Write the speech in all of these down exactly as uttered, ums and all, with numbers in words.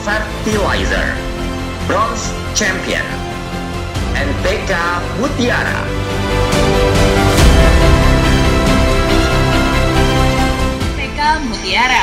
Fertilizer, Bronze Champion, N P K Mutiara. N P K Mutiara.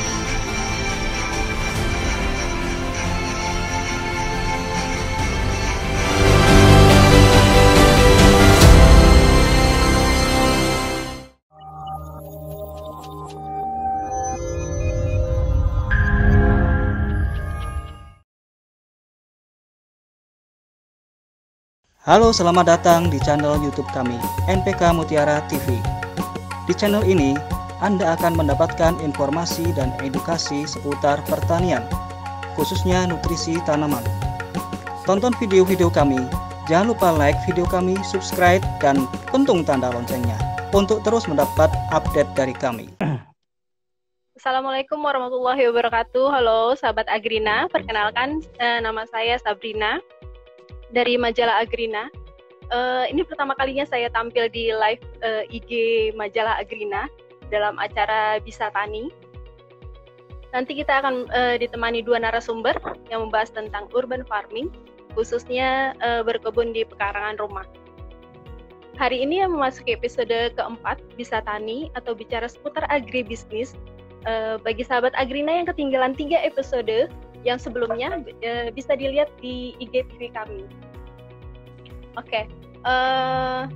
Halo, selamat datang di channel YouTube kami, N P K Mutiara T V. Di channel ini, Anda akan mendapatkan informasi dan edukasi seputar pertanian, khususnya nutrisi tanaman. Tonton video-video kami, jangan lupa like video kami, subscribe, dan pentung tanda loncengnya untuk terus mendapat update dari kami. Assalamualaikum warahmatullahi wabarakatuh. Halo sahabat Agrina, perkenalkan eh, nama saya Sabrina dari majalah Agrina. Uh, ini pertama kalinya saya tampil di live uh, I G majalah Agrina dalam acara Bisa Tani. Nanti kita akan uh, ditemani dua narasumber yang membahas tentang urban farming, khususnya uh, berkebun di pekarangan rumah. Hari ini yang memasuki episode keempat Bisa Tani atau bicara seputar agribisnis. Uh, bagi sahabat Agrina yang ketinggalan tiga episode yang sebelumnya uh, bisa dilihat di I G T V kami. Oke, okay. uh,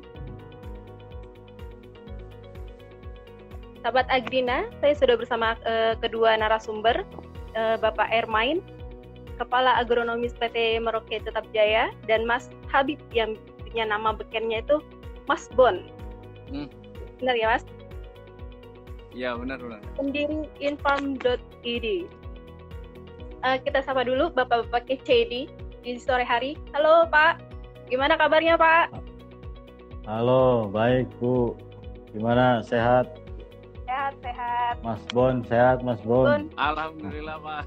sahabat Agrina, saya sudah bersama uh, kedua narasumber, uh, Bapak Ermain, Kepala Agronomis P T Merauke Tetap Jaya, dan Mas Habib yang punya nama bekennya itu Mas Bon. Hmm. Benar ya, Mas? Ya, benar, benar. Pendiri Inform dot I D. Uh, kita sapa dulu Bapak-Bapak kece di, di sore hari. Halo Pak, gimana kabarnya Pak? Halo, baik Bu. Gimana, sehat? Sehat, sehat. Mas Bon, sehat Mas Bon? Bon. Alhamdulillah Pak.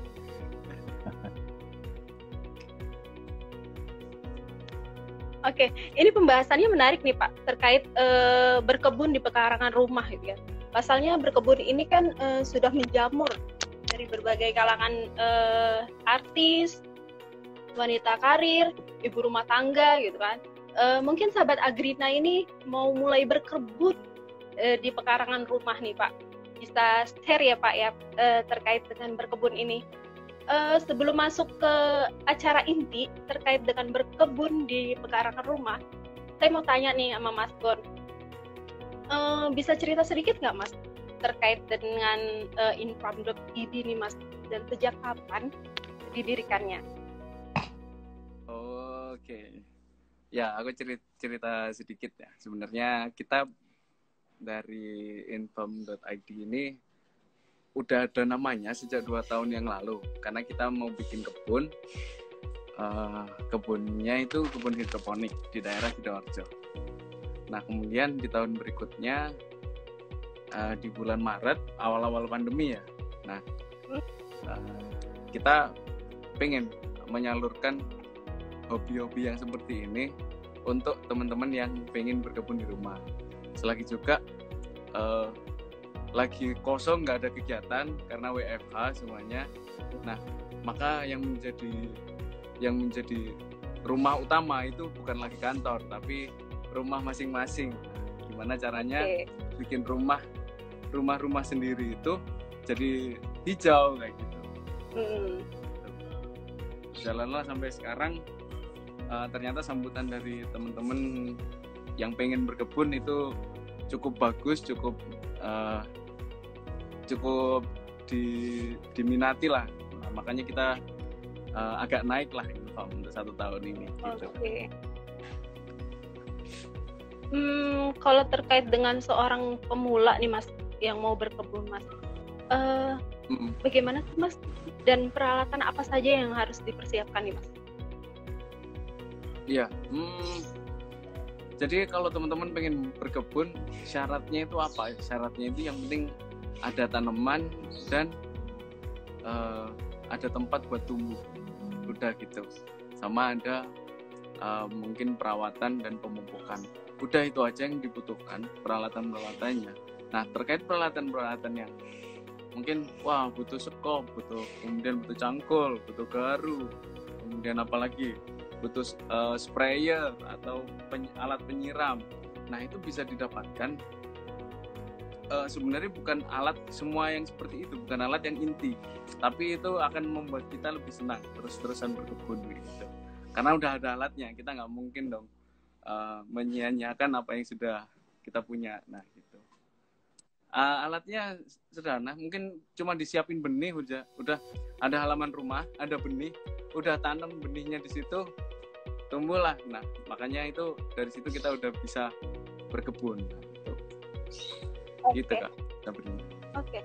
Oke, ini pembahasannya menarik nih Pak, terkait uh, berkebun di pekarangan rumah gitu ya. Pasalnya berkebun ini kan uh, sudah menjamur dari berbagai kalangan uh, artis, wanita karir, ibu rumah tangga gitu kan. Uh, mungkin sahabat Agrina ini mau mulai berkebun uh, di pekarangan rumah nih Pak. Bisa share ya Pak ya uh, terkait dengan berkebun ini. Uh, sebelum masuk ke acara inti terkait dengan berkebun di pekarangan rumah, saya mau tanya nih sama Mas Bon. Uh, bisa cerita sedikit nggak Mas terkait dengan uh, Inform dot I D nih Mas, dan sejak kapan didirikannya? Oke, okay. Ya aku cerita, cerita sedikit ya. Sebenarnya kita dari Inform dot I D ini udah ada namanya sejak dua tahun yang lalu, karena kita mau bikin kebun. Uh, kebunnya itu kebun hidroponik di daerah Sidoarjo. Nah kemudian di tahun berikutnya uh, di bulan Maret awal-awal pandemi ya, nah uh, kita pengen menyalurkan hobi-hobi yang seperti ini untuk teman-teman yang pengen berkebun di rumah. Selagi juga uh, lagi kosong, nggak ada kegiatan karena W F H semuanya. Nah maka yang menjadi yang menjadi rumah utama itu bukan lagi kantor, tapi rumah masing-masing. Gimana caranya okay. bikin rumah rumah-rumah sendiri itu jadi hijau kayak gitu. Mm. Jalanlah sampai sekarang. Uh, ternyata sambutan dari teman-teman yang pengen berkebun itu cukup bagus, cukup uh, cukup di, diminati lah. Nah, makanya kita uh, agak naik lah Inform untuk satu tahun ini. Gitu. Oke. Okay. Hmm, kalau terkait dengan seorang pemula nih Mas yang mau berkebun Mas, uh, mm-hmm. bagaimana sih Mas, dan peralatan apa saja yang harus dipersiapkan nih Mas? Iya, hmm, jadi kalau teman-teman pengen berkebun, syaratnya itu apa? Syaratnya itu yang penting ada tanaman dan uh, ada tempat buat tumbuh, udah gitu. Sama ada uh, mungkin perawatan dan pemupukan. Udah itu aja yang dibutuhkan, peralatan-peralatannya. Nah terkait peralatan-peralatan yang mungkin wah butuh sekop, butuh kemudian butuh cangkul, butuh garu, kemudian apalagi butuh uh, sprayer atau pen, alat penyiram. Nah itu bisa didapatkan. Uh, sebenarnya bukan alat semua yang seperti itu, bukan alat yang inti, tapi itu akan membuat kita lebih senang terus-terusan berkebun gitu. Karena udah ada alatnya, kita nggak mungkin dong uh, menyia-nyiakan apa yang sudah kita punya. Nah gitu. Uh, alatnya sederhana, mungkin cuma disiapin benih udah, udah ada halaman rumah, ada benih, udah tanam benihnya di situ, tumbuhlah. Nah makanya itu dari situ kita udah bisa berkebun. Nah, gitu. Okay. Gitu Kak. Oke. Okay.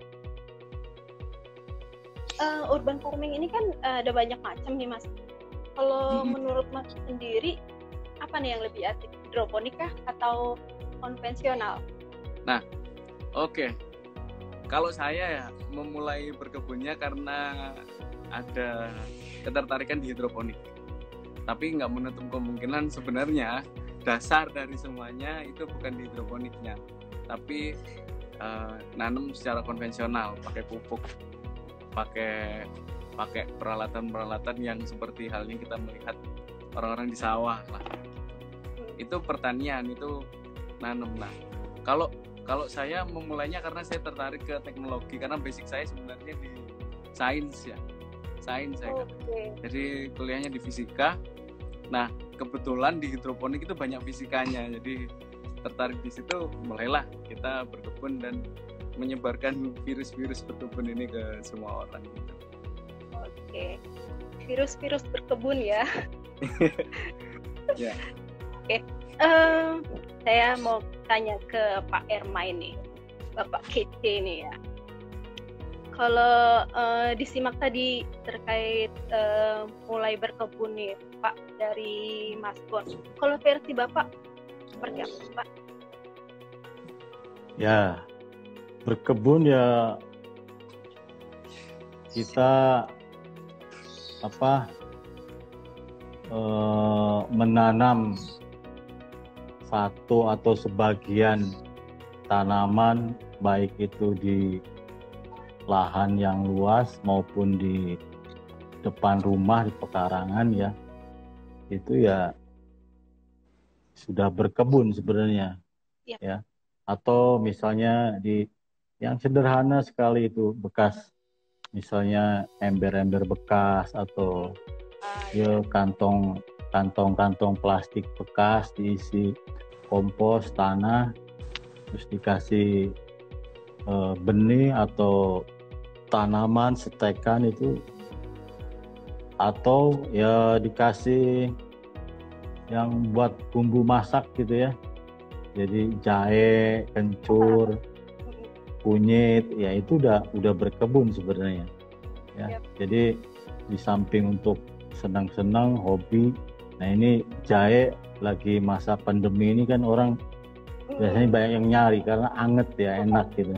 Uh, urban farming ini kan uh, ada banyak macam nih Mas. Kalau mm-hmm. menurut Mas sendiri apa nih yang lebih asik, hidroponik kah atau konvensional? Nah, oke. Okay. Kalau saya ya memulai berkebunnya karena ada ketertarikan di hidroponik. Tapi nggak menutup kemungkinan sebenarnya dasar dari semuanya itu bukan di hidroponiknya, tapi uh, nanam secara konvensional, pakai pupuk, pakai pakai peralatan-peralatan yang seperti halnya kita melihat orang-orang di sawah lah. Itu pertanian, itu nanam. Nah, kalau kalau saya memulainya karena saya tertarik ke teknologi, karena basic saya sebenarnya di sains ya, sains saya. Okay. Jadi kuliahnya di fisika. Nah, kebetulan di hidroponik itu banyak fisikanya, jadi tertarik di situ, mulailah kita berkebun dan menyebarkan virus-virus berkebun ini ke semua orang gitu. Oke, virus-virus berkebun ya. Ya. Oke, um, saya mau tanya ke Pak Ermain nih, Bapak Kece nih ya. Kalau uh, disimak tadi terkait uh, mulai berkebun nih Pak dari Mas Bon. Kalau versi Bapak seperti apa Pak? Ya, berkebun ya kita apa uh, menanam satu atau sebagian tanaman, baik itu di lahan yang luas maupun di depan rumah, di pekarangan ya, itu ya sudah berkebun sebenarnya. Ya. Ya. Atau misalnya di yang sederhana sekali itu bekas, misalnya ember-ember bekas atau uh, ya kantong kantong-kantong plastik bekas diisi kompos tanah, terus dikasih uh, benih atau tanaman setekan itu, atau ya dikasih yang buat bumbu masak gitu ya, jadi jahe, kencur, kunyit, ya itu udah udah berkebun sebenarnya ya. Yep. Jadi di samping untuk senang-senang hobi, nah ini jahe lagi masa pandemi ini kan orang biasanya banyak yang nyari karena anget ya, enak gitu.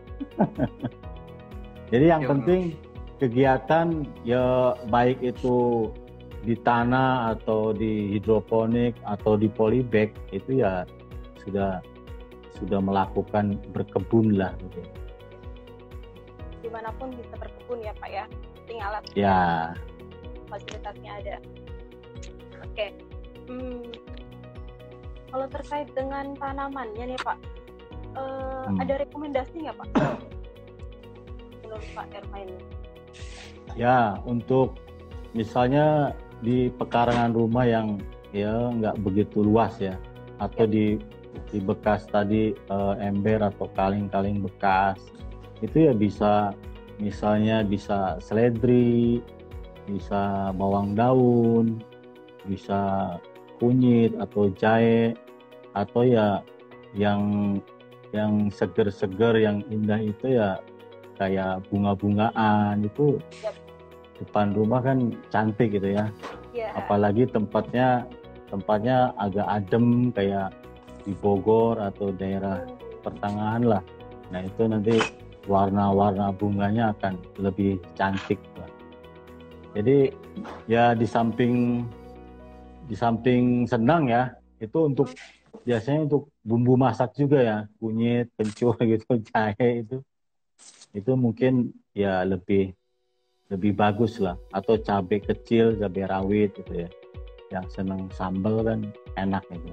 Jadi yang penting kegiatan ya, baik itu di tanah atau di hidroponik atau di polybag, itu ya sudah sudah melakukan berkebun lah gitu. Dimanapun bisa berkebun ya Pak ya, tinggal alat ya, fasilitasnya ada. Oke, hmm, kalau terkait dengan tanamannya nih Pak, uh, hmm. ada rekomendasi nggak Pak menurut Pak Ermain? Ya, untuk misalnya di pekarangan rumah yang ya nggak begitu luas ya, atau ya. di di bekas tadi uh, ember atau kaling-kaling bekas, itu ya bisa misalnya bisa seledri, bisa bawang daun, bisa kunyit atau jahe, atau ya yang yang seger-seger yang indah itu ya kayak bunga-bungaan itu. Yep. Depan rumah kan cantik gitu ya. Yeah. Apalagi tempatnya tempatnya agak adem kayak di Bogor atau daerah pertengahan lah. Nah itu nanti warna-warna bunganya akan lebih cantik lah. Jadi ya di samping di samping senang ya, itu untuk biasanya untuk bumbu masak juga ya, kunyit, kencur gitu, jahe itu itu mungkin ya lebih lebih bagus lah, atau cabai kecil, cabai rawit gitu ya, yang seneng sambal kan enak itu.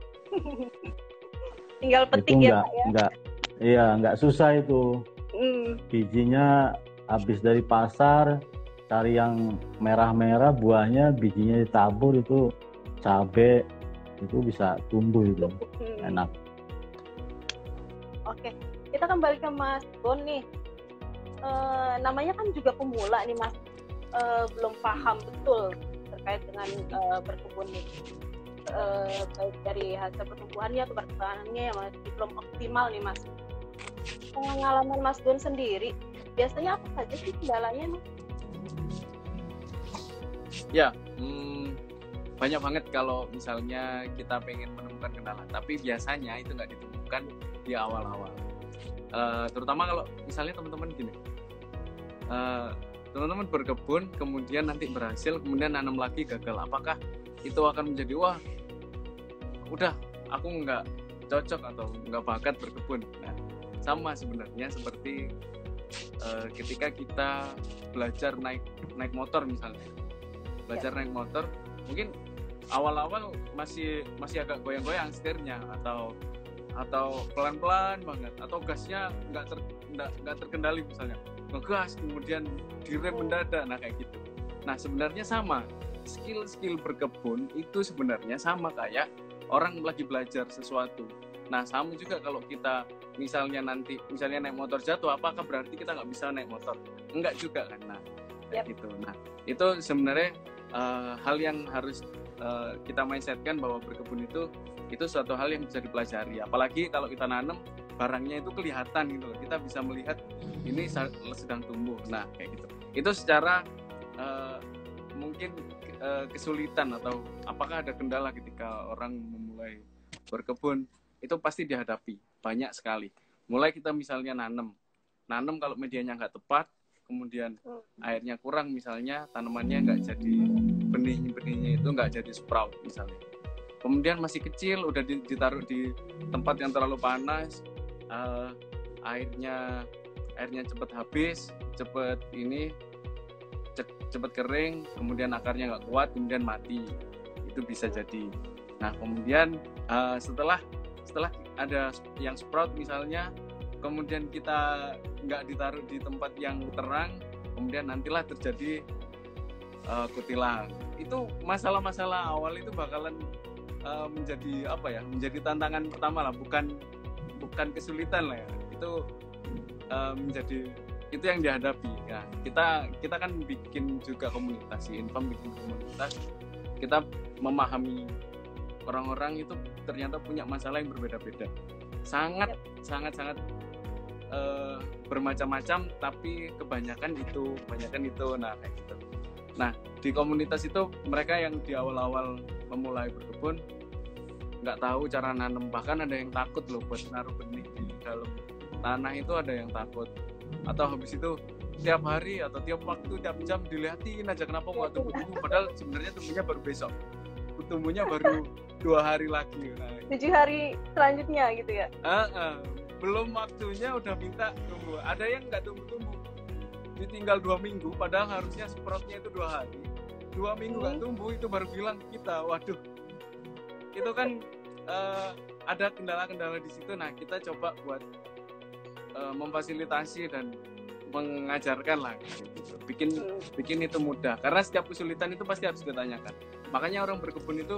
Tinggal petik itu ya enggak, Pak ya. enggak, iya enggak susah itu. Hmm. Bijinya habis dari pasar, cari yang merah-merah, buahnya bijinya ditabur, itu cabai itu bisa tumbuh itu. Hmm. Enak. Oke, kita kembali ke Mas Bon nih. E, namanya kan juga pemula nih Mas, e, belum paham betul terkait dengan e, berkebun nih. E, baik dari hasil pertumbuhannya atau perkembangannya yang masih belum optimal nih Mas. Pengalaman Mas Bon sendiri, biasanya apa saja sih kendalanya Mas? Ya, hmm, banyak banget kalau misalnya kita pengen menemukan kendala, tapi biasanya itu nggak ditemukan di awal-awal. Uh, terutama kalau misalnya teman-teman gini, uh, teman-teman berkebun, kemudian nanti berhasil, kemudian nanam lagi gagal. Apakah itu akan menjadi, wah, udah aku nggak cocok atau nggak bakat berkebun? Nah, sama sebenarnya seperti uh, ketika kita belajar naik naik motor misalnya, belajar ya. naik motor, mungkin awal-awal masih masih agak goyang-goyang setirnya, atau atau pelan-pelan banget, atau gasnya nggak ter, nggak terkendali misalnya, ngegas kemudian direm mendadak, nah kayak gitu. Nah sebenarnya sama, skill-skill berkebun itu sebenarnya sama kayak orang lagi belajar sesuatu. Nah sama juga kalau kita misalnya nanti misalnya naik motor jatuh, apakah berarti kita nggak bisa naik motor? Enggak juga kan, nah kayak yep. gitu. Nah itu sebenarnya uh, hal yang harus uh, kita mindsetkan, bahwa berkebun itu itu suatu hal yang bisa dipelajari, apalagi kalau kita nanam barangnya itu kelihatan gitu loh, kita bisa melihat ini sedang tumbuh, nah kayak gitu. Itu secara uh, mungkin uh, kesulitan atau apakah ada kendala ketika orang memulai berkebun, itu pasti dihadapi banyak sekali. Mulai kita misalnya nanam nanam kalau medianya nggak tepat, kemudian airnya kurang misalnya, tanamannya nggak jadi, benih-benihnya itu nggak jadi sprout misalnya. Kemudian masih kecil, udah ditaruh di tempat yang terlalu panas, uh, airnya airnya cepat habis, cepat ini, cepat kering, kemudian akarnya nggak kuat, kemudian mati. Itu bisa jadi. Nah kemudian uh, setelah setelah ada yang sprout misalnya, kemudian kita nggak ditaruh di tempat yang terang, kemudian nantilah terjadi uh, kutilan. Itu masalah-masalah awal itu bakalan Uh, menjadi apa ya, menjadi tantangan pertama lah, bukan bukan kesulitan lah ya, itu uh, menjadi itu yang dihadapi. Nah, kita kita kan bikin juga komunitas, Infam bikin komunitas, kita memahami orang-orang itu ternyata punya masalah yang berbeda-beda, sangat sangat sangat uh, bermacam-macam, tapi kebanyakan itu kebanyakan itu nah kayak gitu. Nah di komunitas itu mereka yang di awal-awal memulai berkebun nggak tahu cara nanam, bahkan ada yang takut loh buat naruh benih di dalam tanah, itu ada yang takut, atau habis itu tiap hari atau tiap waktu tiap jam dilihatin aja kenapa nggak tumbuh-tumbuh, padahal sebenarnya tumbuhnya baru besok, tumbuhnya baru dua hari lagi, nah, tujuh hari selanjutnya gitu ya. uh, uh, belum waktunya udah minta tumbuh. Ada yang nggak tumbuh-tumbuh, ditinggal dua minggu, padahal harusnya sproutnya itu dua hari, dua minggu nggak hmm. tumbuh, itu baru bilang kita, waduh, itu kan uh, ada kendala-kendala di situ. Nah kita coba buat uh, memfasilitasi dan mengajarkan lah, gitu. bikin bikin itu mudah, karena setiap kesulitan itu pasti harus ditanyakan. Makanya orang berkebun itu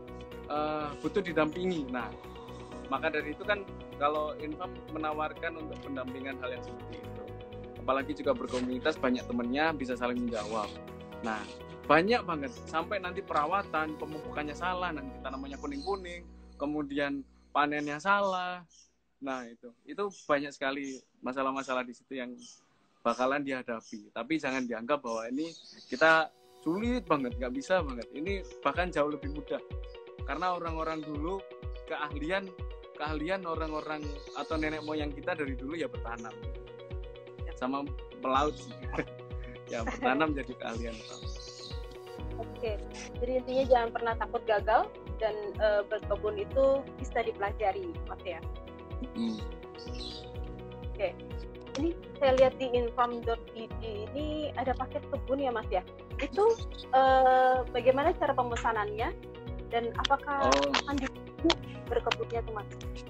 uh, butuh didampingi. Nah maka dari itu kan kalau Infam menawarkan untuk pendampingan hal yang seperti itu, apalagi juga berkomunitas, banyak temennya, bisa saling menjawab. Nah banyak banget, sampai nanti perawatan, pemupukannya salah, nanti tanamannya kuning-kuning, kemudian panennya salah. Nah itu itu banyak sekali masalah-masalah di situ yang bakalan dihadapi. Tapi jangan dianggap bahwa ini kita sulit banget, nggak bisa banget. Ini bahkan jauh lebih mudah, karena orang-orang dulu keahlian keahlian orang-orang atau nenek moyang kita dari dulu ya bertanam sama melaut sih. Ya bertanam jadi keahlian. Oke, jadi intinya jangan pernah takut gagal, dan e, berkebun itu bisa dipelajari, Mas ya. Hmm. Oke, ini saya lihat di infam dot i d ini ada paket kebun ya Mas ya. Itu eh, bagaimana cara pemesanannya dan apakah Oh. akan dibuat berkebunnya tuh Mas?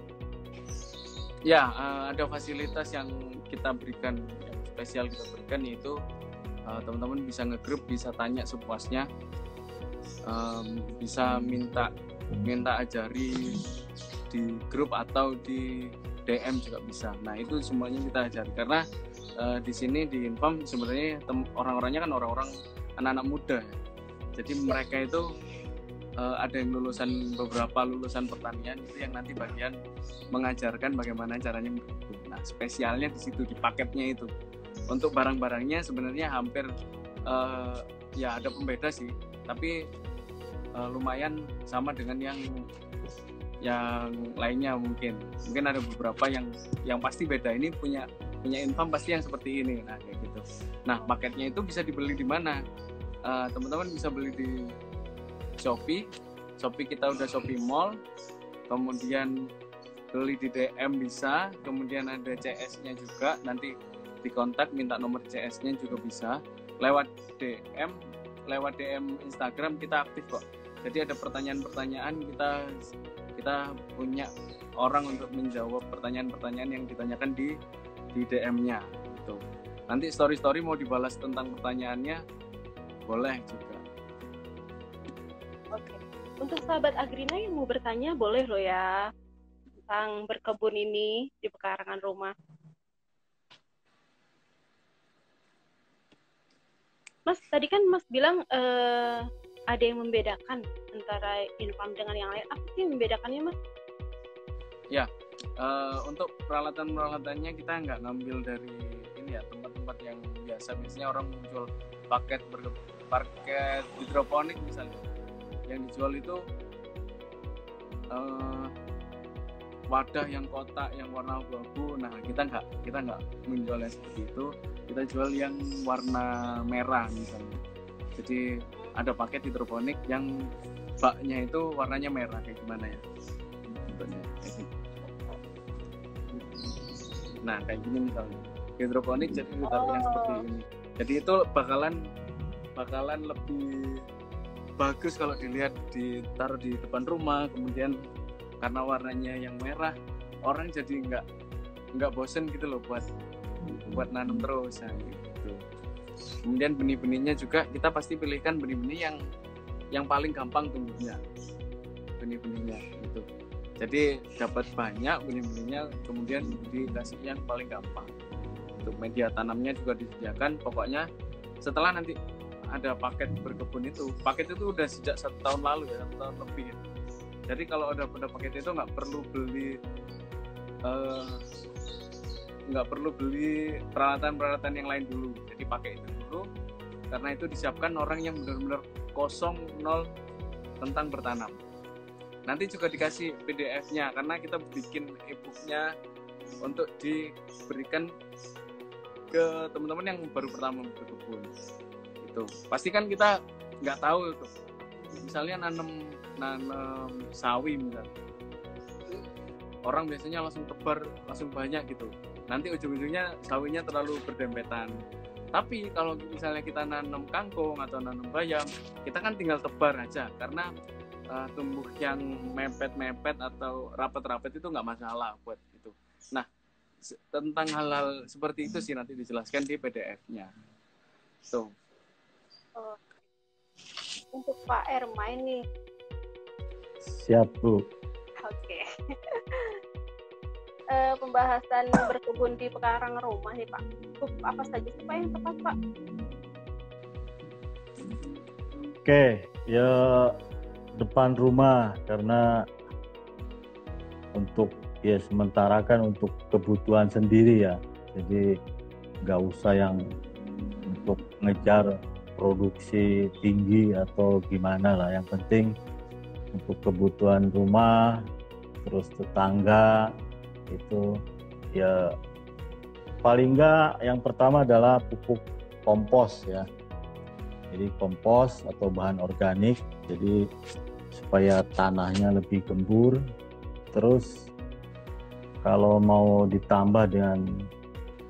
Ya, uh, ada fasilitas yang kita berikan, yang spesial kita berikan, yaitu uh, teman-teman bisa nge-group, bisa tanya sepuasnya, um, bisa minta minta ajari di grup atau di D M juga bisa. Nah, itu semuanya kita ajari karena uh, di sini di Infam sebenarnya tem- orang-orangnya kan orang-orang anak-anak muda ya. Jadi mereka itu uh, ada yang lulusan beberapa lulusan pertanian itu yang nanti bagian mengajarkan bagaimana caranya berkebun. Nah, spesialnya di situ di paketnya itu. Untuk barang-barangnya sebenarnya hampir uh, ya ada pembeda sih, tapi uh, lumayan sama dengan yang yang lainnya mungkin. Mungkin ada beberapa yang yang pasti beda. Ini punya punya Infam pasti yang seperti ini. Nah, kayak gitu. Nah, paketnya itu bisa dibeli di mana? Uh, teman-teman bisa beli di Shopee. Shopee kita udah Shopee Mall. Kemudian beli di D M bisa, kemudian ada C S-nya juga, nanti dikontak minta nomor C S-nya juga bisa. Lewat D M, lewat D M Instagram kita aktif kok. Jadi ada pertanyaan-pertanyaan, kita kita punya orang untuk menjawab pertanyaan-pertanyaan yang ditanyakan di di D M-nya gitu. Nanti story-story mau dibalas tentang pertanyaannya boleh juga. Oke. Untuk sahabat Agrina yang mau bertanya boleh loh ya tentang berkebun ini di pekarangan rumah. Mas, tadi kan Mas bilang eh, ada yang membedakan antara Infam dengan yang lain. Apa sih membedakannya, Mas? Ya, uh, untuk peralatan-peralatannya kita nggak ngambil dari ini ya, tempat-tempat yang biasa. Biasanya orang menjual paket berke- paket hidroponik misalnya. Yang dijual itu uh, wadah yang kotak yang warna abu-abu. Nah, kita nggak kita nggak menjualnya seperti itu. Kita jual yang warna merah misalnya. Jadi ada paket hidroponik yang baknya itu warnanya merah, kayak gimana ya? Nah, kayak gini misalnya. Hidroponik jadi ditaruh yang seperti ini. Jadi itu bakalan bakalan lebih bagus kalau dilihat ditaruh di depan rumah, kemudian karena warnanya yang merah, orang jadi nggak nggak bosen gitu loh buat buat nanam terus ya, gitu. Kemudian benih-benihnya juga kita pasti pilihkan benih-benih yang yang paling gampang tumbuhnya, benih-benihnya gitu. Jadi dapat banyak benih-benihnya, kemudian dikasih yang paling gampang. Untuk media tanamnya juga disediakan. Pokoknya setelah nanti ada paket berkebun itu, paket itu udah sejak satu tahun lalu ya, satu tahun lebih. Ya. Jadi kalau udah pada paket itu nggak perlu beli nggak uh, perlu beli peralatan-peralatan yang lain dulu. Jadi pakai itu dulu, karena itu disiapkan orang yang benar-benar kosong nol tentang bertanam. Nanti juga dikasih P D F-nya karena kita bikin e-book-nya untuk diberikan ke teman-teman yang baru pertama berkebun. Itu pasti kan kita nggak tahu tuh. Misalnya nanam nanam sawi misalnya, orang biasanya langsung tebar langsung banyak gitu, nanti ujung-ujungnya sawinya terlalu berdempetan. Tapi kalau misalnya kita nanam kangkung atau nanam bayam, kita kan tinggal tebar aja karena uh, tumbuh yang mepet-mepet atau rapet-rapet itu nggak masalah buat itu. Nah, se- tentang hal-hal seperti itu sih nanti dijelaskan di P D F-nya. Tuh. Oh. Untuk Pak Ermain nih. Siap, Bu. Oke. uh, pembahasan berkebun di pekarangan rumah nih Pak. Untuk apa saja sih Pak yang tepat Pak? Oke, ya depan rumah karena untuk ya sementara kan untuk kebutuhan sendiri ya. Jadi nggak usah yang untuk ngejar produksi tinggi atau gimana lah. Yang penting untuk kebutuhan rumah, terus tetangga itu ya paling nggak yang pertama adalah pupuk kompos ya. Jadi kompos atau bahan organik, jadi supaya tanahnya lebih gembur. Terus kalau mau ditambah dengan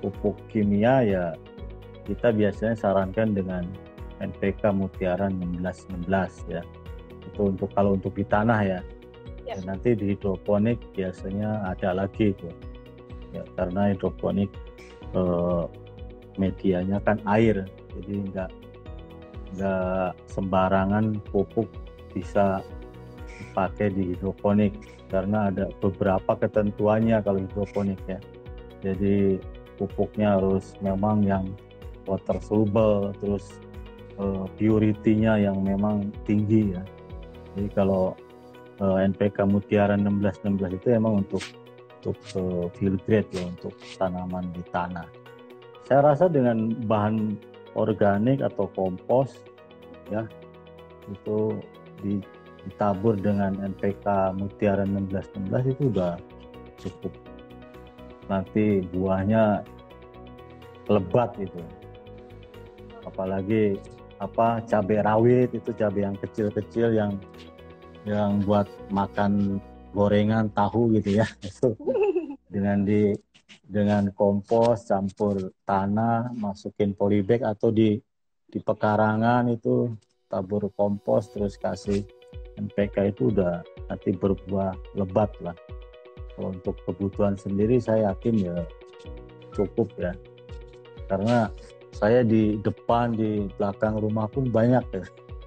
pupuk kimia ya kita biasanya sarankan dengan N P K Mutiara enam belas enam belas ya. Itu untuk kalau untuk di tanah ya. Ya. Dan nanti di hidroponik biasanya ada lagi itu. Ya, karena hidroponik eh, medianya kan air, jadi nggak nggak sembarangan pupuk bisa dipakai di hidroponik karena ada beberapa ketentuannya kalau hidroponik ya. Jadi pupuknya harus memang yang water soluble, terus uh, purity-nya yang memang tinggi ya. Jadi kalau uh, N P K Mutiara enam belas enam belas itu emang untuk untuk uh, field grade ya, untuk tanaman di tanah. Saya rasa dengan bahan organik atau kompos ya itu ditabur dengan N P K Mutiara enam belas enam belas itu udah cukup. Nanti buahnya lebat itu. Apalagi apa cabai rawit itu cabai yang kecil-kecil yang yang buat makan gorengan tahu gitu ya. Itu dengan di dengan kompos campur tanah, masukin polybag atau di di pekarangan itu tabur kompos terus kasih N P K itu udah nanti berbuah lebat lah. Kalau untuk kebutuhan sendiri saya yakin ya cukup ya. Karena saya di depan, di belakang rumah pun banyak ya.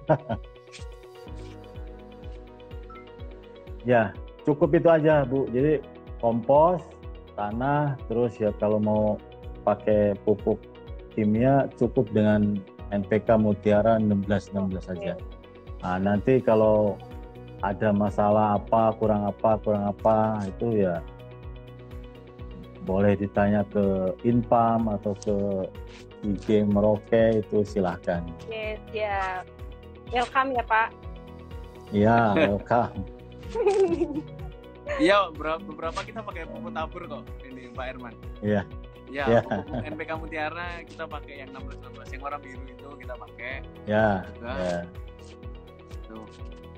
Ya, cukup itu aja Bu. Jadi kompos, tanah, terus ya kalau mau pakai pupuk kimia cukup dengan N P K Mutiara enam belas enam belas saja. Nah, nanti kalau ada masalah apa, kurang apa, kurang apa, itu ya boleh ditanya ke Inpam atau ke I G Merauke itu silahkan. Yes, ya. Welcome ya Pak. Iya, welcome. Iya, beberapa kita pakai pupuk tabur kok, ini Pak Herman. Iya. Ya, ya. pupuk N P K Mutiara kita pakai yang enam belas enam belas, yang warna biru itu kita pakai. Ya, juga. ya. Tuh.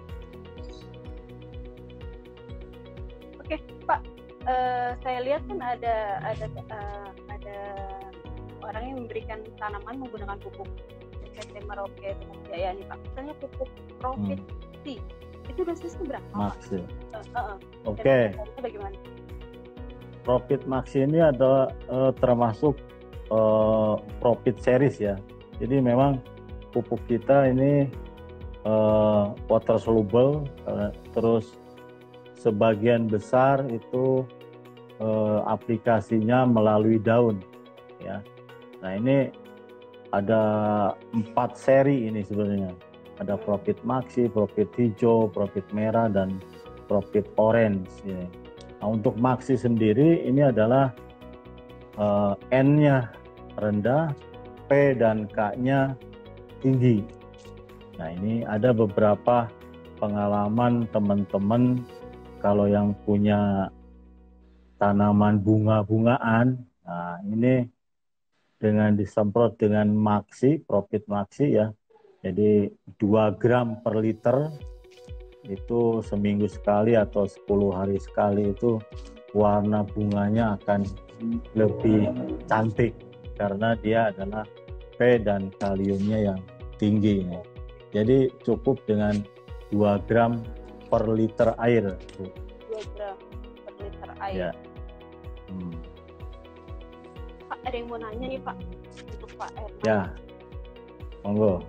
Oke, Pak. Uh, saya lihat kan ada ada uh, ada orang yang memberikan tanaman menggunakan pupuk P T Merauke Temuk Jaya nih Pak. Misalnya pupuk Profit C, hmm. itu dosisnya berapa? Maxi. Uh, uh, uh. Oke. Okay. Bagaimana? Profit Maxi ini adalah uh, termasuk uh, Profit series ya. Jadi memang pupuk kita ini uh, water soluble, uh, terus sebagian besar itu uh, aplikasinya melalui daun ya. Nah ini ada empat seri ini sebenarnya. Ada Profit Maxi, Profit hijau, Profit merah, dan Profit orange ya. Nah untuk Maxi sendiri ini adalah uh, N-nya rendah, P dan K-nya tinggi. Nah ini ada beberapa pengalaman teman-teman kalau yang punya tanaman bunga-bungaan, nah ini dengan disemprot dengan Maxi, Profit Maxi ya, jadi dua gram per liter, itu seminggu sekali atau sepuluh hari sekali itu warna bunganya akan lebih cantik, karena dia adalah P dan kaliumnya yang tinggi. Jadi cukup dengan dua gram per liter air. dua gram per liter air. Ya. Hmm. Pak, ada yang mau nanya nih Pak untuk Pak Herman. Ya, monggo.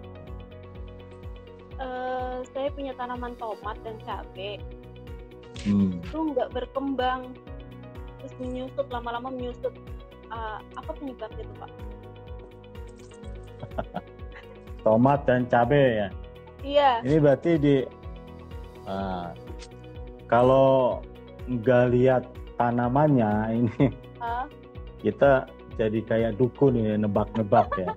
Uh, saya punya tanaman tomat dan cabai. Hmm. Itu nggak berkembang, terus menyusut, lama-lama menyusut. Uh, apa penyebabnya itu Pak? Tomat dan cabai ya. Iya. Ini berarti di uh, kalau nggak lihat tanamannya ini uh? kita jadi kayak dukun ini, nebak-nebak ya.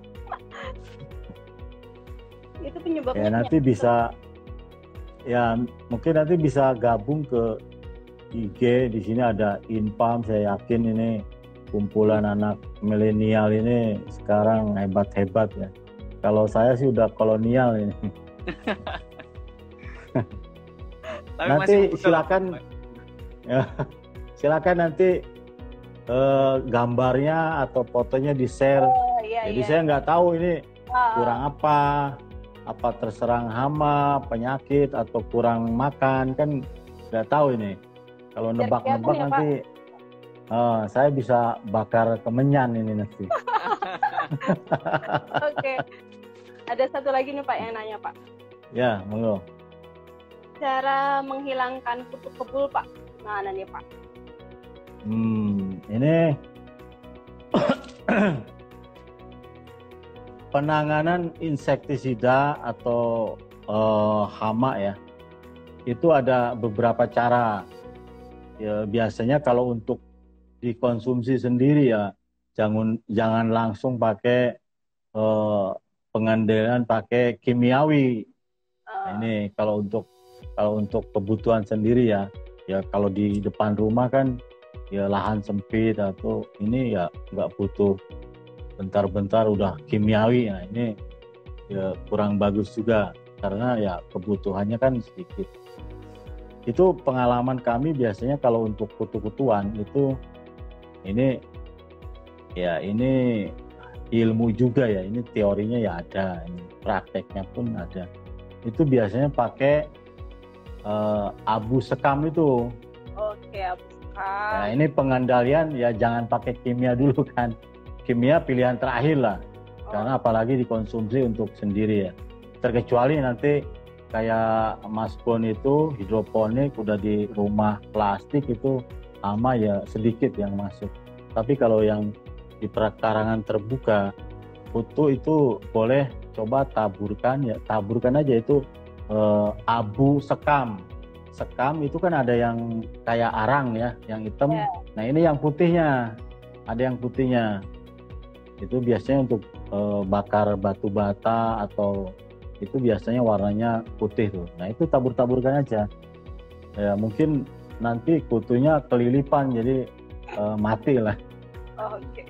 Itu penyebabnya. Ya nanti bisa, ya mungkin nanti bisa gabung ke I G. Di sini ada Inpam. Saya yakin ini kumpulan anak milenial ini sekarang hebat-hebat ya. Kalau saya sih udah kolonial ini. nanti silakan, ya, silakan nanti eh, gambarnya atau fotonya di-share. Oh, iya, Jadi iya. saya nggak tahu ini Ah, kurang apa, apa terserang hama, penyakit atau kurang makan, kan nggak tahu ini. Kalau Biar nebak-nebak kelihatan ya, nanti eh, saya bisa bakar kemenyan ini nanti. Oke. Ada satu lagi nih Pak yang nanya Pak. Ya, monggo. Cara menghilangkan kutu kebul Pak, gimana nih Pak? Hmm, ini penanganan insektisida atau eh, hama ya, itu ada beberapa cara. Ya, biasanya kalau untuk dikonsumsi sendiri ya, jangan jangan langsung pakai eh, pengendalian pakai kimiawi. Nah, Eh, ini kalau untuk kalau untuk kebutuhan sendiri ya, ya kalau di depan rumah kan ya lahan sempit atau ini ya nggak butuh bentar-bentar udah kimiawi. Nah, ini ya kurang bagus juga karena ya kebutuhannya kan sedikit. Itu pengalaman kami biasanya kalau untuk kutu-kutuan itu ini ya ini ilmu juga ya, ini teorinya ya ada, ini prakteknya pun ada. Itu biasanya pakai eh, abu sekam itu. Oke, Abu Nah, Sekam. ini pengendalian ya jangan pakai kimia dulu kan. Kimia pilihan terakhir lah. Karena apalagi dikonsumsi untuk sendiri ya. Terkecuali nanti kayak Mas Bon itu hidroponik udah di rumah plastik itu hama ya sedikit yang masuk. Tapi kalau yang di perkarangan terbuka kutu itu boleh coba taburkan ya, taburkan aja itu eh, abu sekam. Sekam itu kan ada yang kayak arang ya, yang hitam. Ya. Nah, ini yang putihnya. Ada yang putihnya. Itu biasanya untuk eh, bakar batu bata atau itu biasanya warnanya putih tuh. Nah, itu tabur-taburkan aja. Ya, mungkin nanti kutunya kelilipan jadi eh, mati lah. Oh, oke.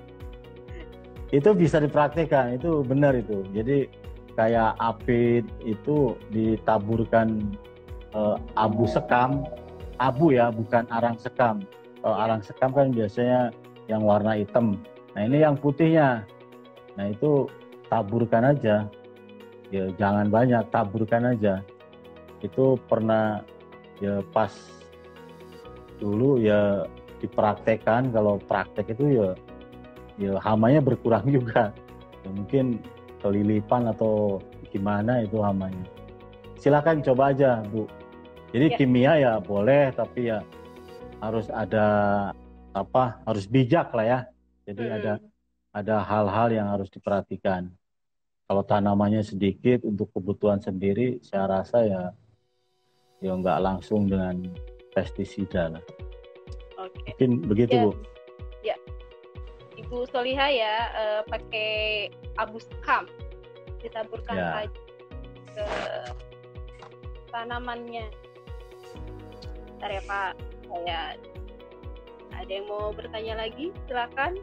Itu bisa dipraktikkan, itu benar itu. Jadi kayak apit itu ditaburkan eh, abu sekam, abu ya, bukan arang sekam. Kalau arang sekam kan biasanya yang warna hitam. Nah, ini yang putihnya. Nah, itu taburkan aja. Ya jangan banyak, taburkan aja. Itu pernah ya pas dulu ya dipraktekkan. Kalau praktek itu ya ya hamanya berkurang juga. Ya, mungkin kelilipan atau gimana itu hamanya. Silakan coba aja, Bu. Jadi Ya. kimia ya boleh, tapi ya harus ada apa? Harus bijak lah ya. Jadi Hmm. ada ada hal-hal yang harus diperhatikan. Kalau tanamannya sedikit untuk kebutuhan sendiri, saya rasa ya ya nggak langsung dengan pestisida lah. Oke. Mungkin begitu, Ya. Bu. Ibu Soliha ya eh, pakai abu sekam ditaburkan Ya. saja ke tanamannya. Bentar ya Pak, saya ada yang mau bertanya lagi, silakan.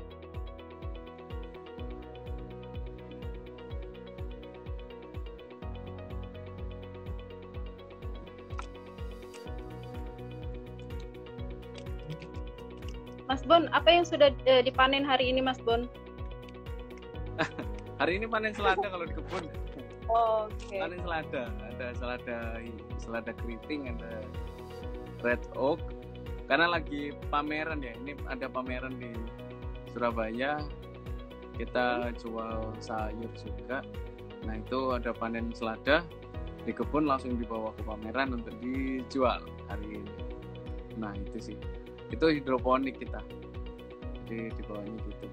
Mas Bon, apa yang sudah eh, dipanen hari ini Mas Bon? Hari ini panen selada kalau di kebun. Oke. Panen selada, ada selada selada keriting, ada red oak. Karena lagi pameran ya, ini ada pameran di Surabaya. Kita jual sayur juga. Nah, itu ada panen selada di kebun, langsung dibawa ke pameran untuk dijual hari ini. Nah, itu sih. Itu hidroponik kita. Jadi di bawahnya gitu.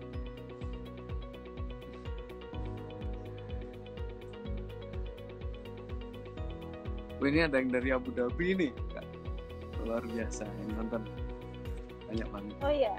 Oh, ini ada yang dari Abu Dhabi nih, Kak. Luar biasa yang nonton. Banyak banget. Oh iya.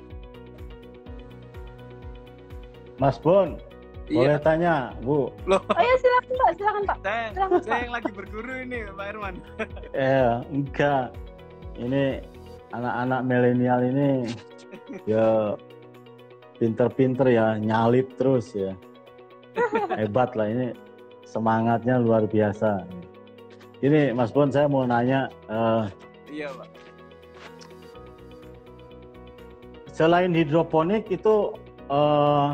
Mas Bon, boleh Iya, tanya, Bu? loh. Oh iya, silakan Pak, silakan Pak. Saya, Silakan, saya Pak. yang lagi berguru ini, Pak Herman. Eh, enggak. Ini anak-anak milenial ini ya pinter-pinter ya, nyalip terus ya. Hebat lah ini, semangatnya luar biasa. Ini Mas Bon, saya mau nanya, eh, Iya, Pak. selain hidroponik itu eh,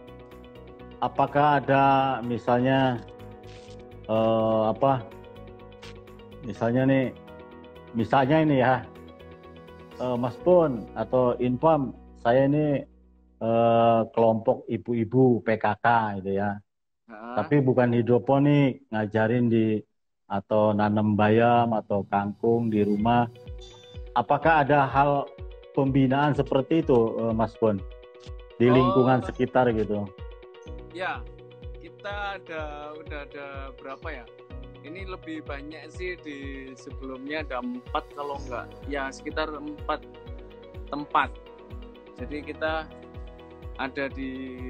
apakah ada misalnya eh, apa misalnya nih misalnya ini ya eh, Mas Pun atau Infam, saya ini eh, kelompok ibu-ibu P K K gitu ya, Hah? tapi bukan hidroponik, ngajarin di atau nanam bayam atau kangkung di rumah. Apakah ada hal pembinaan seperti itu, eh, Mas Pun, di lingkungan Oh, sekitar gitu? ya, kita ada udah ada berapa ya? Ini lebih banyak sih, di sebelumnya ada empat kalau enggak, ya sekitar empat tempat. Jadi kita ada di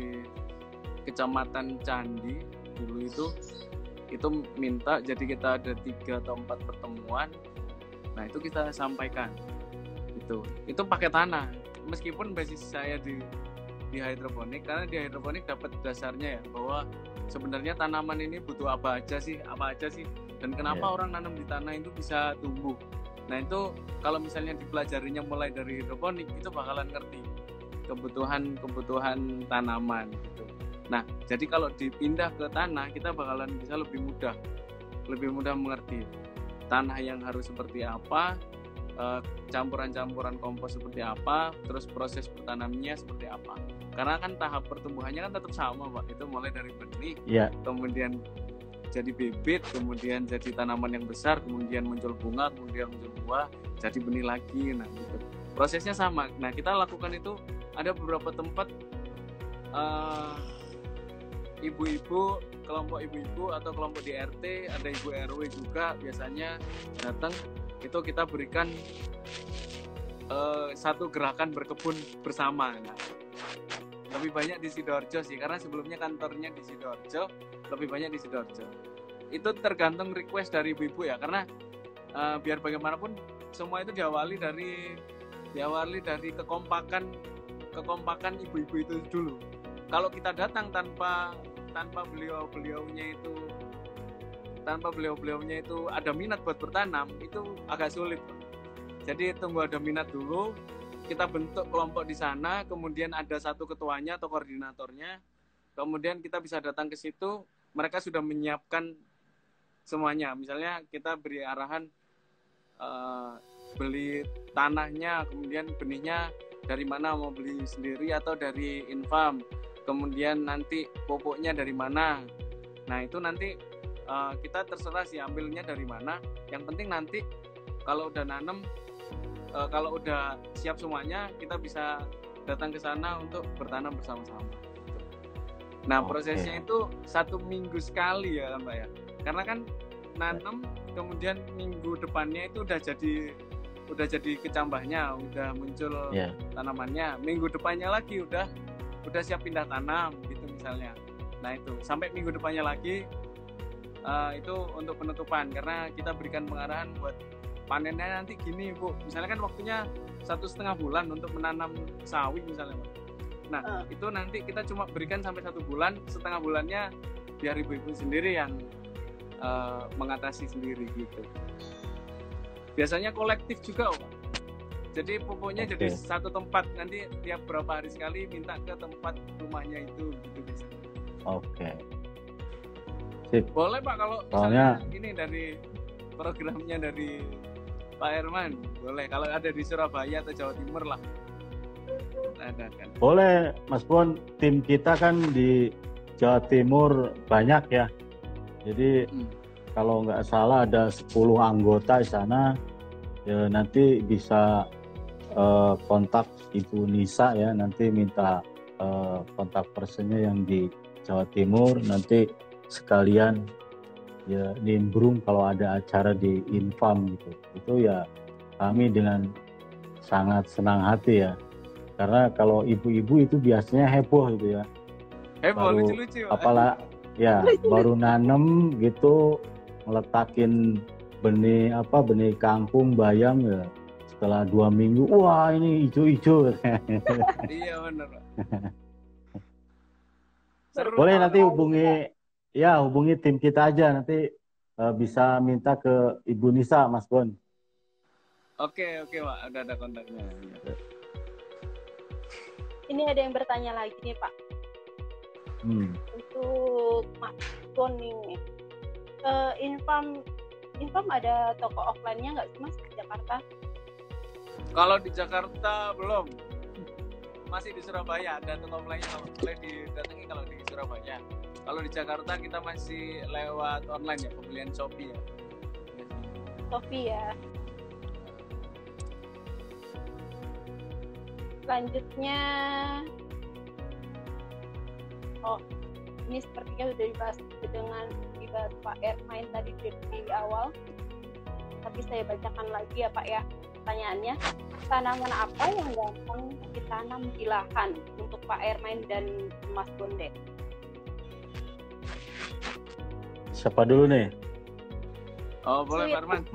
Kecamatan Candi dulu itu, itu minta, jadi kita ada tiga atau empat pertemuan. Nah itu kita sampaikan, itu itu pakai tanah. Meskipun basis saya di di hidroponik, karena di hidroponik dapat dasarnya ya bahwa sebenarnya tanaman ini butuh apa aja sih, apa aja sih, dan kenapa Yeah. orang nanam di tanah itu bisa tumbuh. Nah itu kalau misalnya dipelajarinya mulai dari hidroponik, itu bakalan ngerti kebutuhan-kebutuhan tanaman gitu. Nah jadi kalau dipindah ke tanah, kita bakalan bisa lebih mudah, lebih mudah mengerti tanah yang harus seperti apa, eh, campuran-campuran kompos seperti apa, terus proses bertanamnya seperti apa. Karena kan tahap pertumbuhannya kan tetap sama, Pak. Itu mulai dari benih, Iya. kemudian jadi bibit, kemudian jadi tanaman yang besar, kemudian muncul bunga, kemudian muncul buah, jadi benih lagi. Nah, gitu. Prosesnya sama. Nah, kita lakukan itu ada beberapa tempat, eh, ibu-ibu, kelompok ibu-ibu atau kelompok di R T, ada ibu R W juga biasanya datang, itu kita berikan uh, satu gerakan berkebun bersama. Nah, lebih banyak di Sidoarjo sih, karena sebelumnya kantornya di Sidoarjo, lebih banyak di Sidoarjo. Itu tergantung request dari ibu-ibu ya, karena uh, biar bagaimanapun semua itu diawali dari diawali dari kekompakan kekompakan ibu-ibu itu dulu. Kalau kita datang tanpa tanpa beliau-beliaunya itu tanpa beliau-beliaunya itu ada minat buat bertanam, itu agak sulit. Jadi tunggu ada minat dulu, kita bentuk kelompok di sana, kemudian ada satu ketuanya atau koordinatornya, kemudian kita bisa datang ke situ, mereka sudah menyiapkan semuanya. Misalnya kita beri arahan uh, beli tanahnya, kemudian benihnya dari mana, mau beli sendiri atau dari Infam, kemudian nanti pupuknya dari mana. Nah itu nanti uh, kita terserah sih ambilnya dari mana. Yang penting nanti kalau udah nanam, uh, kalau udah siap semuanya, kita bisa datang ke sana untuk bertanam bersama-sama. Nah Oke. prosesnya itu satu minggu sekali ya Mbak ya. Karena kan nanam, kemudian minggu depannya itu udah jadi udah jadi kecambahnya, udah muncul Yeah. tanamannya. Minggu depannya lagi udah udah siap pindah tanam gitu misalnya. Nah itu sampai minggu depannya lagi uh, itu untuk penutupan, karena kita berikan pengarahan buat panennya nanti gini Bu. Misalnya kan waktunya satu setengah bulan untuk menanam sawi misalnya. Nah Uh. itu nanti kita cuma berikan sampai satu bulan, setengah bulannya biar ibu-ibu sendiri yang uh, mengatasi sendiri gitu. Biasanya kolektif juga Pak. Jadi pupuknya Oke. jadi satu tempat, nanti tiap berapa hari sekali minta ke tempat rumahnya itu gitu biasanya. Oke. Sip. Boleh Pak kalau Soalnya- misalnya ini dari programnya dari Pak Herman, boleh kalau ada di Surabaya atau Jawa Timur lah. Ada kan. Boleh, Mas Pun. Tim kita kan di Jawa Timur banyak ya. Jadi Hmm. kalau nggak salah ada sepuluh anggota di sana. Ya nanti bisa eh, kontak Ibu Nisa ya. Nanti minta eh, kontak personnya yang di Jawa Timur. Nanti sekalian ya nimbrung kalau ada acara di Infam gitu. Itu ya kami dengan sangat senang hati ya. Karena kalau ibu-ibu itu biasanya heboh gitu ya. Heboh, Baru lucu-lucu Pak. Apalah ya baru nanem gitu, ngeletakin benih apa benih kangkung bayam ya. Setelah dua minggu, wah ini hijau-hijau. Iya benar Pak. Seru, Boleh Pak. nanti hubungi ya hubungi tim kita aja nanti eh, bisa minta ke Ibu Nisa, Mas Bon. Oke oke Pak, udah ada kontaknya. Ini ada yang bertanya lagi nih Pak. Hmm. Untuk Mas Gon ini, uh, Infam, Infam ada toko offline-nya nggak sih Mas di Jakarta? Kalau di Jakarta belum, masih di Surabaya ada toko offline-nya, kalau boleh didatangi kalau di Surabaya. Kalau di Jakarta kita masih lewat online ya, pembelian Shopee ya. Shopee ya. Selanjutnya, oh ini sepertinya sudah dibahas dengan dibahas Pak Ermain tadi di, di awal, tapi saya bacakan lagi ya Pak ya pertanyaannya. Tanaman apa yang gampang ditanam di lahan untuk Pak Ermain dan Mas Bondet? Siapa dulu nih? Oh boleh Pak Arman.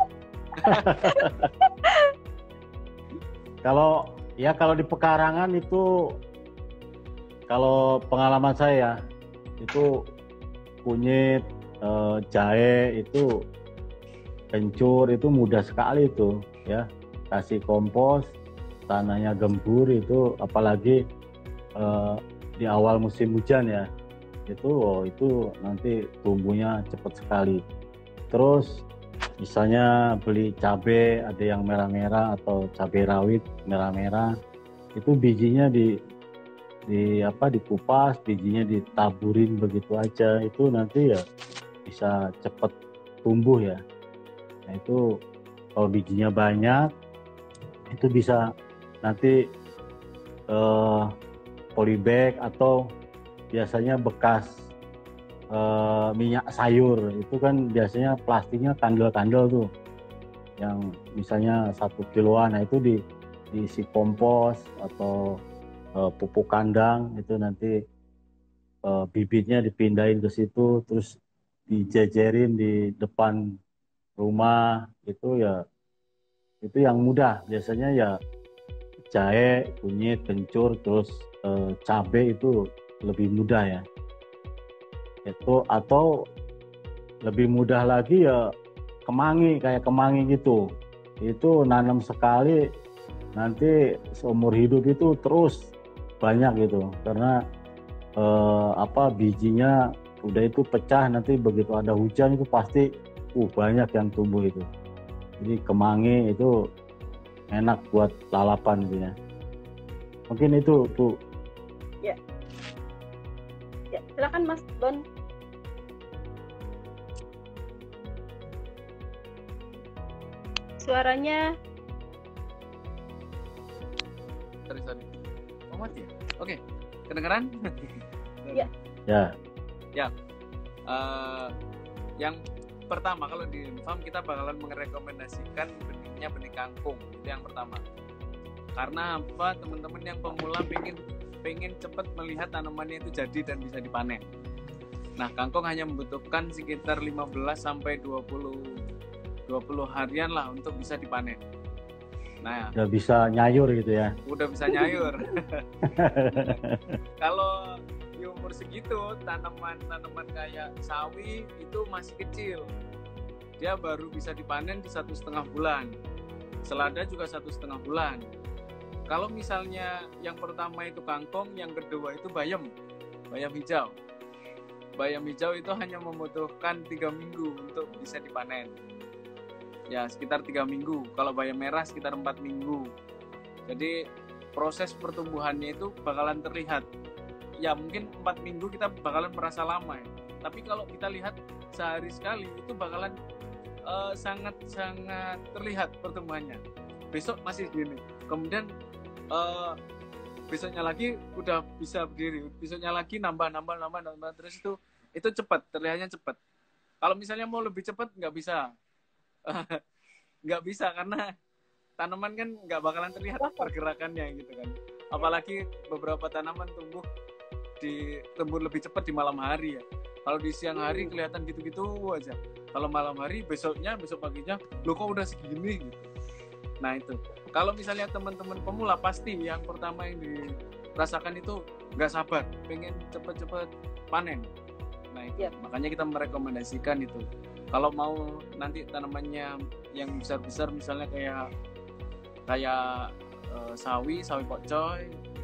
Kalau ya kalau di pekarangan itu, kalau pengalaman saya itu kunyit, eh, jahe itu, kencur itu mudah sekali itu ya. Kasih kompos, tanahnya gembur itu, apalagi eh, di awal musim hujan ya. Itu oh, itu nanti tumbuhnya cepat sekali. Terus misalnya beli cabai, ada yang merah-merah atau cabai rawit merah-merah, itu bijinya di di apa dikupas, bijinya ditaburin begitu aja, itu nanti ya bisa cepat tumbuh ya. Nah itu kalau bijinya banyak, itu bisa nanti eh, polybag atau biasanya bekas eh, minyak sayur, itu kan biasanya plastiknya kandel-kandel tuh, yang misalnya satu kiloan, nah itu di diisi kompos atau uh, pupuk kandang, itu nanti uh, bibitnya dipindahin ke situ, terus dijejerin di depan rumah, itu ya itu yang mudah. Biasanya ya jahe, kunyit, kencur, terus uh, cabai itu lebih mudah ya. Itu atau lebih mudah lagi ya kemangi, kayak kemangi gitu. Itu nanam sekali nanti seumur hidup itu terus banyak gitu, karena eh, apa bijinya udah itu pecah, nanti begitu ada hujan itu pasti uh banyak yang tumbuh itu. Jadi kemangi itu enak buat lalapan gitu ya. Mungkin itu tuh. Ya, ya silakan Mas Gon. Suaranya sorry sorry oh mati ya. Oke, kedengeran? Ya. Ya. Ya. Uh, yang pertama, kalau di Infam kita bakalan merekomendasikan benihnya benih kangkung, itu yang pertama. Karena apa? Teman-teman yang pemula pengen pengen cepat melihat tanamannya itu jadi dan bisa dipanen. Nah, kangkung hanya membutuhkan sekitar lima belas sampai dua puluh harian lah untuk bisa dipanen. Nah, udah bisa nyayur gitu ya. Udah bisa nyayur. Kalau di umur segitu, tanaman-tanaman kayak sawi itu masih kecil. Dia baru bisa dipanen di satu setengah bulan. Selada juga satu setengah bulan. Kalau misalnya yang pertama itu kangkung, yang kedua itu bayam, bayam hijau. Bayam hijau itu hanya membutuhkan tiga minggu untuk bisa dipanen. Ya sekitar tiga minggu. Kalau bayam merah sekitar empat minggu. Jadi proses pertumbuhannya itu bakalan terlihat. Ya mungkin empat minggu kita bakalan merasa lama ya. Tapi kalau kita lihat sehari sekali itu bakalan uh, sangat-sangat terlihat pertumbuhannya. Besok masih gini. Kemudian uh, besoknya lagi udah bisa berdiri. Besoknya lagi nambah nambah nambah nambah terus itu itu cepat, terlihatnya cepat. Kalau misalnya mau lebih cepat nggak bisa. Nggak bisa karena tanaman kan nggak bakalan terlihat pergerakannya gitu kan. Apalagi beberapa tanaman tumbuh di tumbuh lebih cepat di malam hari ya. Kalau di siang hari kelihatan gitu-gitu aja. Kalau malam hari besoknya besok paginya lo kok udah segini gitu. Nah itu. Kalau misalnya teman-teman pemula pasti yang pertama yang dirasakan itu nggak sabar, pengen cepet-cepet panen. Nah itu. Yep. Makanya kita merekomendasikan itu. Kalau mau nanti tanamannya yang besar-besar misalnya kayak kayak uh, sawi, sawi pokcoy,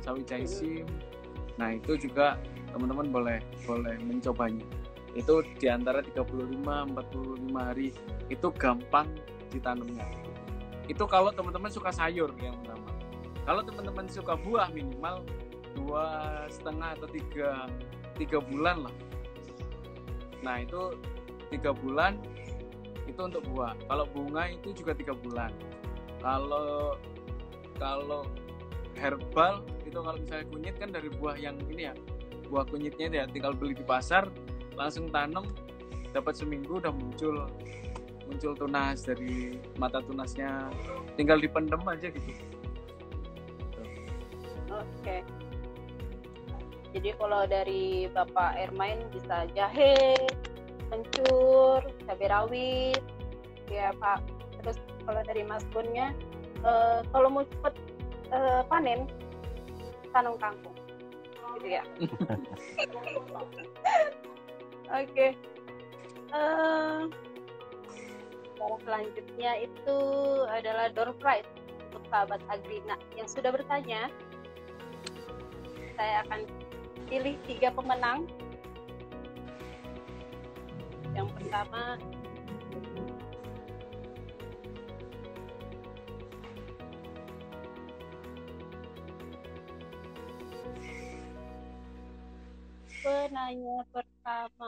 Sawijaisim. Nah itu juga teman-teman boleh boleh mencobanya. Itu di antara tiga puluh lima sampai empat puluh lima hari itu gampang ditanamnya. Itu kalau teman-teman suka sayur yang pertama. Kalau teman-teman suka buah minimal dua setengah atau tiga tiga bulan lah. Nah itu tiga bulan itu untuk buah. Kalau bunga itu juga tiga bulan. Kalau kalau herbal itu kalau misalnya kunyit kan dari buah yang ini ya, buah kunyitnya ya tinggal beli di pasar, langsung tanam, dapat seminggu udah muncul muncul tunas dari mata tunasnya, tinggal dipendem aja gitu. Oke. Jadi kalau dari Bapak Ermain bisa jahe, kencur, cabai rawit, ya Pak. Terus kalau dari Mas Bonnya, uh, kalau mau cepet uh, panen, tanam kangkung, gitu ya. Oke. Uh, selanjutnya itu adalah door prize untuk sahabat Agrina yang sudah bertanya. Saya akan pilih tiga pemenang. Yang pertama penanya pertama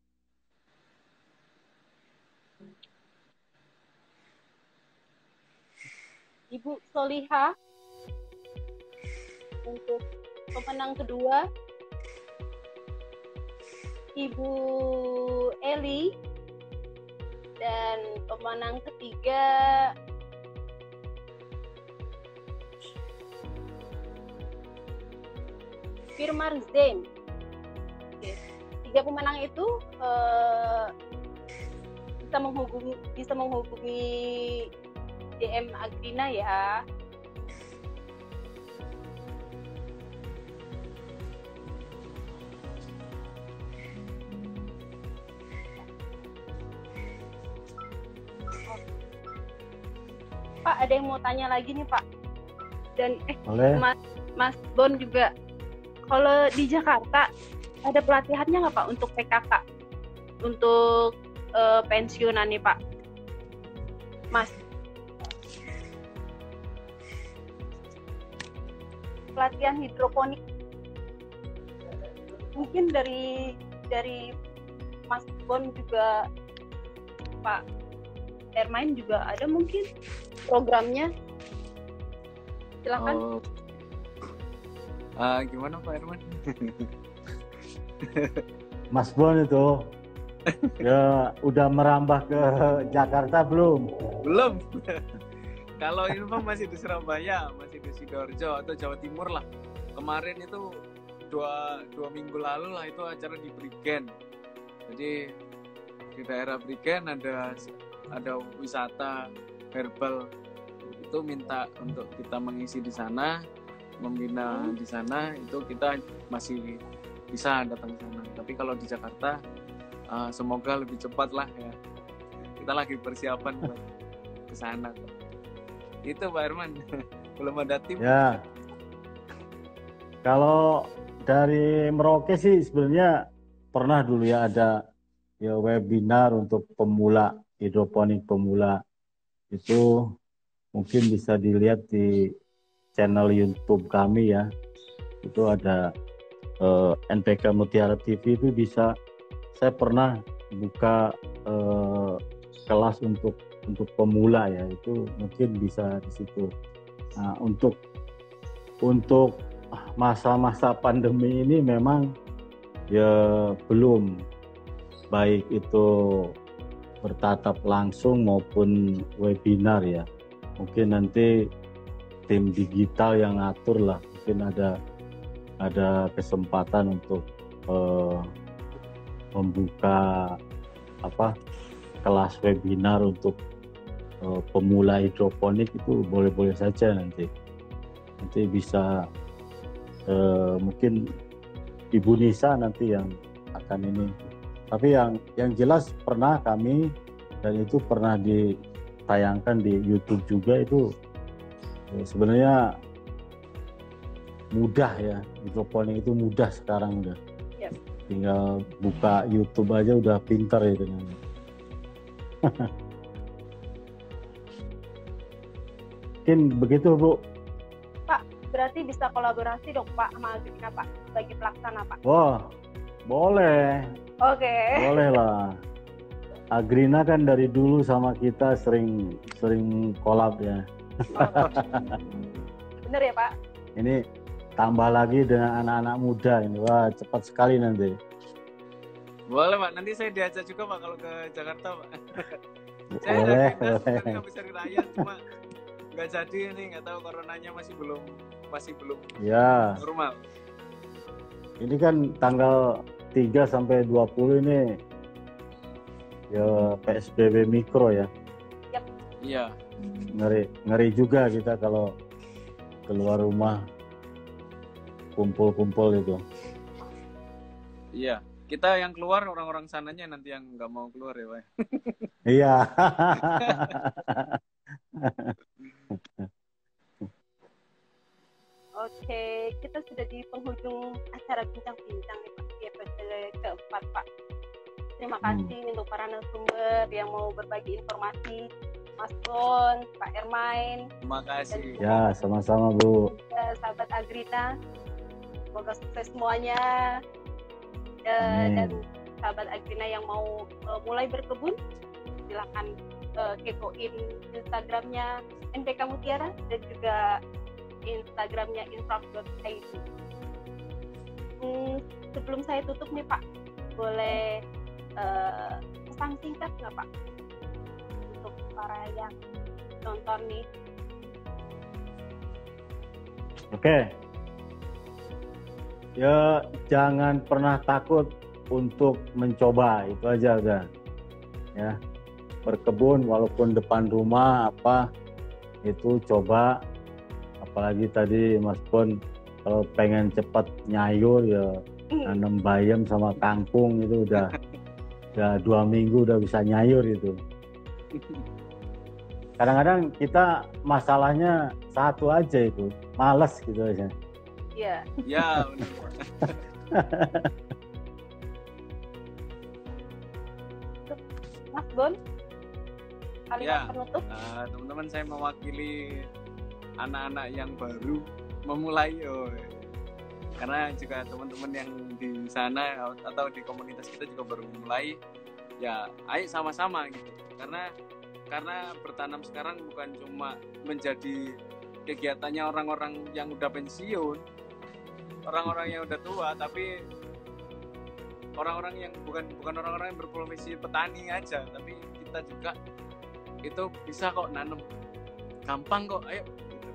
Ibu Soliha. Untuk pemenang kedua Ibu Eli, dan pemenang ketiga Firman Zain. Oke. Tiga pemenang itu uh, bisa menghubungi bisa menghubungi D M Agrina ya. Pak, ada yang mau tanya lagi nih Pak. Dan eh Oleh. Mas Mas Bon juga, kalau di Jakarta ada pelatihannya nggak Pak untuk P K K, untuk uh, pensiunan nih Pak, Mas? Pelatihan hidroponik mungkin dari dari Mas Bon juga, Pak Ermain juga ada mungkin programnya. Silakan. Oh. Uh, gimana Pak Erman? Mas Bon itu ya udah merambah ke Jakarta belum? Belum. Kalau info masih di Surabaya, masih di Sidoarjo atau Jawa Timur lah. Kemarin itu dua dua minggu lalu lah itu acara di Prigen. Jadi di daerah Prigen ada ada wisata herbal, itu minta untuk kita mengisi di sana, membina di sana, itu kita masih bisa datang ke sana. Tapi kalau di Jakarta uh, semoga lebih cepat lah ya. Kita lagi persiapan buat ke sana. Itu Pak Herman. Belum ada tim. Ya. Kalau dari Merauke sih sebenarnya pernah dulu ya ada ya webinar untuk pemula, hidroponik pemula. Itu mungkin bisa dilihat di channel YouTube kami ya. Itu ada eh, N P K Mutiara T V, itu bisa, saya pernah buka eh, kelas untuk untuk pemula ya, itu mungkin bisa di situ. Nah, untuk untuk masa-masa pandemi ini memang ya belum, baik itu bertatap langsung maupun webinar ya. Mungkin nanti tim digital yang ngatur lah, mungkin ada ada kesempatan untuk eh, membuka apa kelas webinar untuk eh, pemula hidroponik, itu boleh-boleh saja nanti. Nanti bisa eh, mungkin Ibu Nisa nanti yang akan ini. Tapi yang yang jelas pernah kami, dan itu pernah ditayangkan di YouTube juga, itu ya, sebenarnya mudah ya, hidroponik itu mudah sekarang udah. Yep. Tinggal buka YouTube aja udah pintar itu. Mungkin begitu Bu. Pak, berarti bisa kolaborasi dong Pak sama Agrina Pak sebagai pelaksana Pak. Wah, boleh. Oke. Boleh lah. Agrina kan dari dulu sama kita sering sering kolab ya. Bener ya Pak? Ini tambah lagi dengan anak-anak muda ini. Wah, cepat sekali nanti. Boleh Pak, nanti saya diajak juga Pak kalau ke Jakarta Pak. Saya Boleh, ada agenda boleh. sebenarnya bisa rakyat, cuma nggak jadi ini, nggak tahu coronanya masih belum masih belum Ya, normal. ini kan tanggal tiga sampai dua puluh ini ya P S B B mikro ya. Iya. Ngeri ngeri juga kita kalau keluar rumah kumpul-kumpul itu. Iya. Kita yang keluar, orang-orang sananya nanti yang nggak mau keluar ya Pak. Iya. Oke, kita sudah di penghujung acara bincang-bincang nih Pak, di episode keempat Pak. Terima kasih untuk para narasumber yang mau berbagi informasi, Mas Bon, Pak Ermain, Terima kasih. Ya, sama-sama Bu. eh, sahabat Agrina. Semoga sukses semuanya. Eh, Amin. dan sahabat Agrina yang mau eh, mulai berkebun, silakan eh, kepoin Instagramnya N P K Mutiara dan juga Instagramnya infrag dot i d. Hmm, sebelum saya tutup nih Pak, boleh eh, pesan singkat nggak Pak untuk para yang nonton nih? Oke. Ya, jangan pernah takut untuk mencoba, itu aja udah. Ya. Berkebun walaupun depan rumah apa itu coba. Apalagi tadi Mas Bon kalau pengen cepat nyayur ya nanam bayam sama kangkung itu udah udah dua minggu udah bisa nyayur itu. Kadang-kadang kita masalahnya satu aja itu, males gitu aja. Iya. Ya, benar Pak. Mas Bon, kalimat Ya. penutup. Uh, teman-teman, saya mewakili anak-anak yang baru memulai, oh, karena juga teman-teman yang di sana atau di komunitas kita juga baru memulai, ya ayo sama-sama gitu, karena karena bertanam sekarang bukan cuma menjadi kegiatannya orang-orang yang udah pensiun, orang-orang yang udah tua, tapi orang-orang yang bukan bukan orang-orang yang berprofesi petani aja, tapi kita juga itu bisa kok nanam, gampang kok, ayo.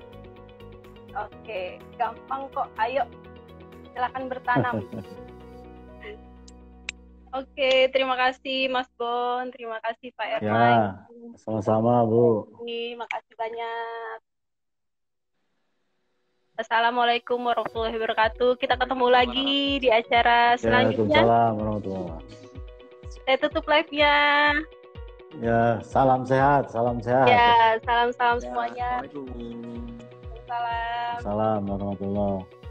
Oke, gampang kok. Ayo, silakan bertanam. Oke, terima kasih Mas Bon, terima kasih Pak Ermain. Ya, sama-sama Bu. Terima kasih banyak. Assalamualaikum warahmatullahi wabarakatuh. Kita ketemu lagi di acara selanjutnya. Waalaikumsalam warahmatullahi wabarakatuh. Saya tutup live-nya. Ya, salam sehat, salam sehat. Ya, salam-salam semuanya. Assalamualaikum. Salam. Salam warahmatullahi wabarakatuh.